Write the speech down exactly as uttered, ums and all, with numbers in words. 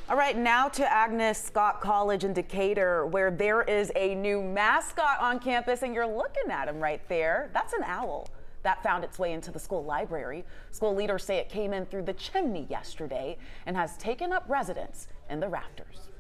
All right, now to Agnes Scott College in Decatur, where there is a new mascot on campus, and you're looking at him right there. That's an owl that found its way into the school library. School leaders say it came in through the chimney yesterday and has taken up residence in the rafters.